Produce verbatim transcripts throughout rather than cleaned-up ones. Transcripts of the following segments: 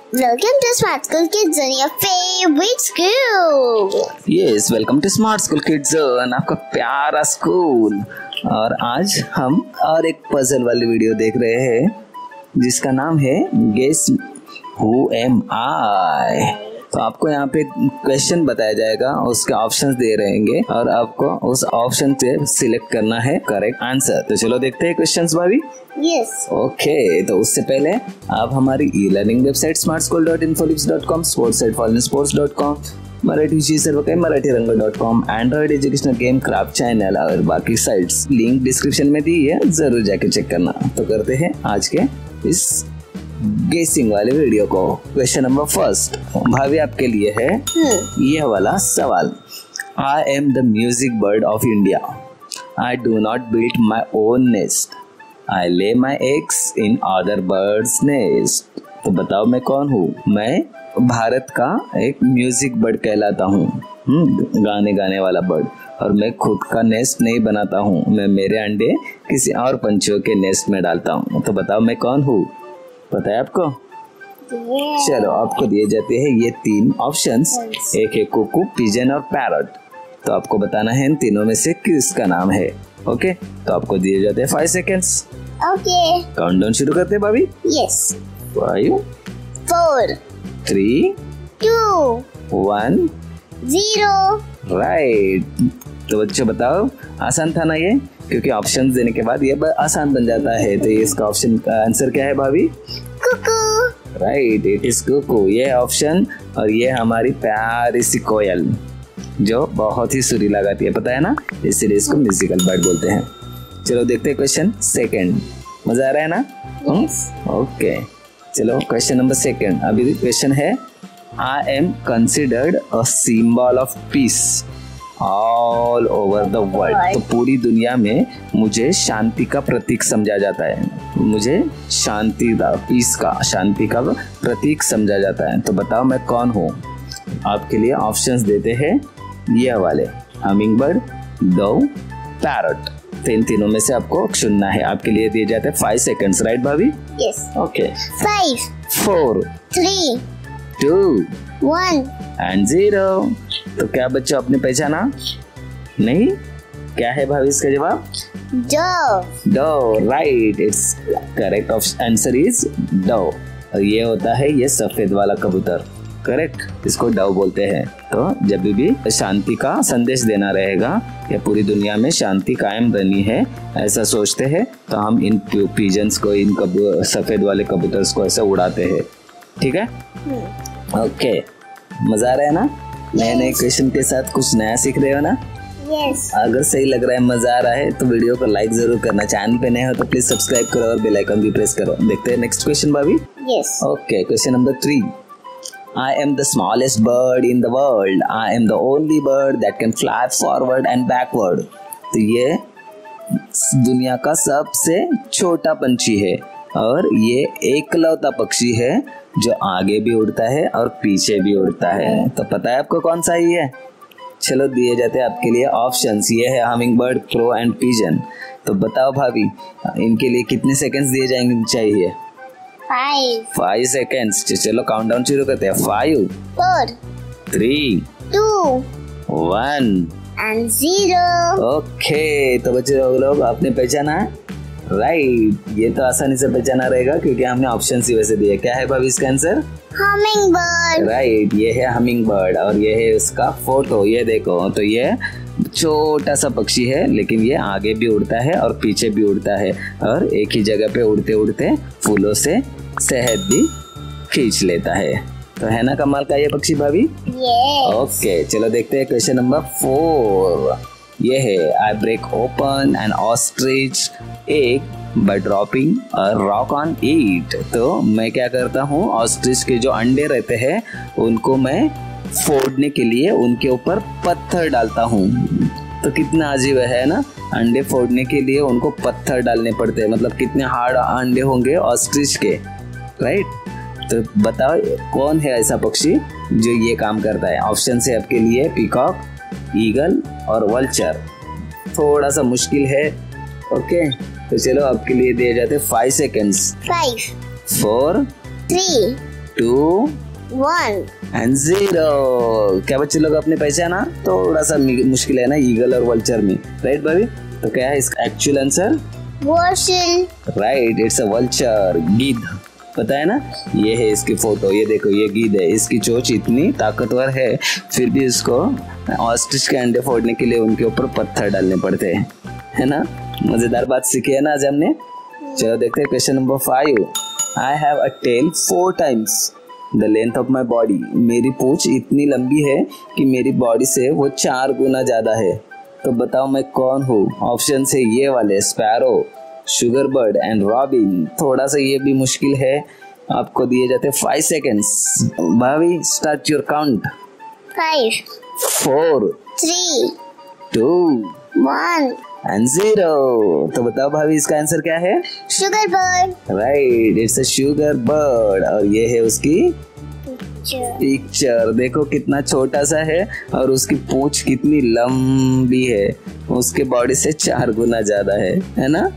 Welcome to Smart School Kids Zone, your favorite school. Yes, welcome to Smart School Kids Zone, आपका प्यारा school. और आज हम और एक पजल वाली वीडियो देख रहे हैं जिसका नाम है Guess Who Am I। तो आपको यहाँ पे क्वेश्चन बताया जाएगा, उसके ऑप्शंस दे रहेंगे और आपको उस ऑप्शन से सिलेक्ट करना है करेक्ट आंसर। तो चलो देखते हैं क्वेश्चन्स भाभी। यस। ओके, तो उससे पहले आप हमारी e learning website smart school dot Infolips dot com, sports site for sports dot com, Marathi शी सर्व काही Marathi Rang dot com, Android educational game craft channel और बाकी साइट्स लिंक डिस्क्रिप्शन में दी है, जरूर जाके चेक करना। तो करते हैं आज के इस गेसिंग वाले वीडियो को। क्वेश्चन नंबर फर्स्ट भाभी आपके लिए है ये वाला सवाल। I am the music bird of India. I do not build my own nest. I lay my eggs in other birds nest. तो बताओ मैं कौन हूँ? मैं भारत का एक म्यूजिक बर्ड कहलाता हूँ, गाने गाने वाला बर्ड, और मैं खुद का नेस्ट नहीं बनाता हूँ। मैं मेरे अंडे किसी और पंछियों के नेस्ट में डालता हूँ। तो बताओ मैं कौन हूँ? पता है आपको? Yeah. चलो आपको दिए जाते हैं ये तीन ऑप्शंस, एक है कुकू, पिजन और पैरट। तो आपको बताना है इन तीनों में से किसका नाम है। ओके, तो आपको दिए जाते हैं फाइव सेकेंड्स। ओके। काउंटडाउन शुरू करते हैं भाभी। Yes. Five, four, three, two, one, zero. Right. तो बच्चों बताओ, आसान था ना ये? क्योंकि ऑप्शंस देने के बाद ये आसान बन जाता है। तो ये इसका ऑप्शन का आंसर क्या है भाभी? Cuckoo. Right, it is cuckoo, ये ऑप्शन। और ये हमारी प्यारी सी कोयल जो बहुत ही सुरीला गाती है, पता है ना, इसलिए इसको म्यूजिकल बर्ड बोलते हैं। चलो देखते हैं क्वेश्चन सेकंड। मजा आ रहा है ना? यस। ओके, चलो क्वेश्चन नंबर सेकंड। अभी क्वेश्चन है, I am considered a symbol of peace all over the world. तो पूरी दुनिया में मुझे शांति का प्रतीक समझा जाता है। मुझे शांति का, पीस का, शांति का प्रतीक समझा जाता है। तो बताओ मैं कौन हूँ? आपके लिए ऑप्शंस देते हैं ये वाले, हमिंग बर्ड, डव, पैरट। तो इन तीनों में से आपको चुनना है। आपके लिए दिए जाते हैं फाइव सेकेंड्स, राइट भाभी? Yes. Okay. Five, four, three, two, one and zero. तो क्या बच्चों आपने पहचाना? नहीं? क्या है भाभी इसका जवाब? Dove. Dove, right, it's correct answer is dove. और ये होता है ये सफेद वाला कबूतर, करेक्ट, इसको डव बोलते हैं। तो जब भी शांति का संदेश देना रहेगा या पूरी दुनिया में शांति कायम रहनी है, ऐसा सोचते हैं, तो हम इन पिजन्स को, इन कबू सफेद वाले कबूतर्स को ऐसे उड़ाते हैं। ठीक है? ओके, मजा आ रहा है ना? नए नए क्वेश्चन के साथ कुछ नया सीख रहे हो ना? यस। अगर सही लग रहा है, मजा आ रहा है, तो वीडियो को लाइक जरूर करना। चैनल पे नए हो तो प्लीज सब्सक्राइब करो और बेल आइकन भी प्रेस करो। देखते हैं नेक्स्ट क्वेश्चन भाभी। Yes. Okay, question number three. I am the smallest bird in the world. I am the only bird that can fly forward and backward. तो ये दुनिया का सबसे छोटा पंछी है और ये एकलौता पक्षी है जो आगे भी उड़ता है और पीछे भी उड़ता है। तो पता है आपको कौन सा ही है? चलो दिए जाते हैं आपके लिए ऑप्शंस। ये है hummingbird, crow and pigeon. तो बताओ भाभी, इनके लिए कितने सेकंड्स दिए जाएंगे चाहिए? Five, five seconds. चलो काउंटडाउन शुरू करते हैं। Five, four, three, two, one and zero. Okay, तो बच्चे लोग आपने पहचाना? राइट, ये तो आसानी से पहचाना रहेगा क्योंकि हमने ऑप्शन ही वैसे दिए। क्या है भाभी इसका आंसर? Humming bird. राइट, ये है हमिंग बर्ड और ये है उसका फोटो। ये देखो, तो ये छोटा सा पक्षी है लेकिन ये आगे भी उड़ता है और पीछे भी उड़ता है और एक ही जगह पे उड़ते उड़ते फूलों से शहद भी खींच लेता है। तो है ना कमाल का ये पक्षी भाभी? यस। ओके, चलो देखते हैं क्वेश्चन नंबर फोर। ये है, I break open an ostrich egg by dropping a rock on it. तो मैं क्या करता हूँ, ऑस्ट्रिच के जो अंडे रहते हैं उनको मैं फोड़ने के लिए उनके ऊपर पत्थर डालता हूँ। तो कितना अजीब है ना, अंडे फोड़ने के लिए उनको पत्थर डालने पड़ते हैं। मतलब कितने हार्ड अंडे होंगे ऑस्ट्रिच के, राइट? तो बताओ कौन है ऐसा पक्षी जो ये काम करता है? ऑप्शन है आपके लिए पीकॉक, ईगल और वल्चर। थोड़ा सा मुश्किल है। ओके, तो चलो आपके लिए दिए जाते five seconds. Five, four, three, two one and zero. क्या बच्चे लोग अपने पहचाना? थोड़ा सा मुश्किल है ना ईगल और वल्चर में, राइट भाभी? तो क्या है इसका एक्चुअल आंसर? वॉशल। राइट, इट्स अ वल्चर, गिद्ध। पता है ना, ये है इसकी फोटो, ये देखो ये गिद्ध है। इसकी चोंच इतनी ताकतवर है फिर भी इसको ऑस्ट्रिच के अंडे फोड़ने के लिए उनके ऊपर पत्थर डालने पड़ते हैं, है ना? मजेदार बात सीखी है ना आज हमने। चलो देखते हैं question number five. I have a tail four times the length of my body. मेरी पूंछ इतनी लंबी है कि मेरी बॉडी से वो चार गुना ज्यादा है। तो बताओ मैं कौन हूँ? ऑप्शन है ये वाले, sparrow, sugar bird and robin. थोड़ा सा ये भी मुश्किल है, आपको दिए जाते फाइव सेकेंड्स। भाभी start your count. Five, four, three, two one and zero. तो बताओ भाभी इसका आंसर क्या है? Sugar bird. Right, it's a sugar bird. और ये है उसकी पिक्चर। देखो कितना छोटा सा है और उसकी पूंछ कितनी लंबी है, उसके बॉडी से चार गुना ज्यादा है, है ना?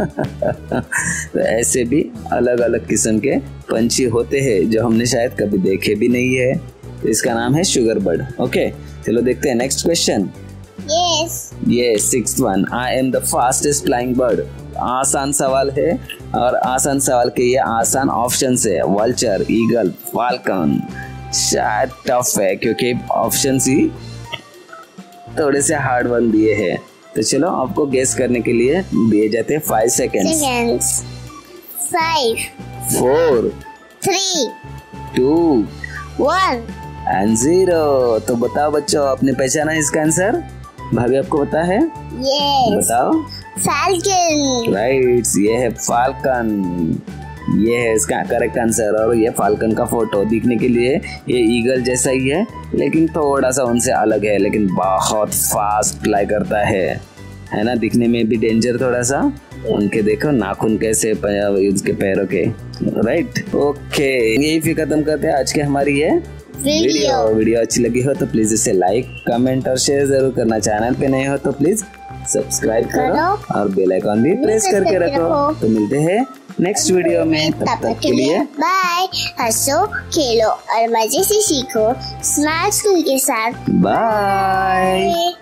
तो ऐसे भी अलग अलग किस्म के पंछी होते हैं जो हमने शायद कभी देखे भी नहीं है। तो इसका नाम है शुगर बर्ड। ओके, चलो देखते हैं नेक्स्ट क्वेश्चन। यस ये sixth one. I am the fastest flying bird. आसान सवाल है और आसान सवाल के ये आसान ऑप्शन है, वल्चर, ईगल, फाल्कन। शायद टफ है क्योंकि ऑप्शन ही थोड़े से हार्ड वन दिए हैं। तो चलो आपको गेस करने के लिए दिए जाते हैं five seconds. Seconds. Five, four, three, two one and zero. तो बताओ बच्चों, आपने पहचाना इसका आंसर? भाभी आपको पता है? यस बताओ। फाल्कन। राइट, ये है फाल्कन। ये है इसका करेक्ट आंसर। और ये फाल्कन का फोटो दिखने के लिए ये ईगल जैसा ही है लेकिन थोड़ा सा उनसे अलग है, लेकिन बहुत फास्ट फ्लाई करता है, है ना? दिखने में भी डेंजर थोड़ा सा। उनके देखो नाखून कैसे उसके पैरों के। राइट, ओके, यही फिर खत्म करते हैं आज के हमारी ये वीडियो। वीडियो अच्छी लगी हो तो प्लीज इसे लाइक, कमेंट और शेयर जरूर करना। चैनल पे नए हो तो प्लीज सब्सक्राइब करो और बेल आइकन भी प्रेस करके रखो। तो मिलते हैं नेक्स्ट वीडियो में, तब तक के लिए बाय। हंसो, खेलो और मजे से सीखो स्मार्ट स्कूल के साथ। बाय।